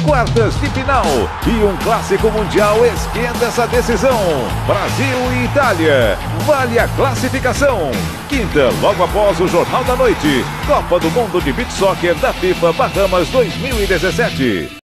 quartas de final e um clássico mundial esquenta essa decisão. Brasil e Itália, vale a classificação. Quinta, logo após o Jornal da Noite, Copa do Mundo de Beach Soccer da FIFA Bahamas 2017.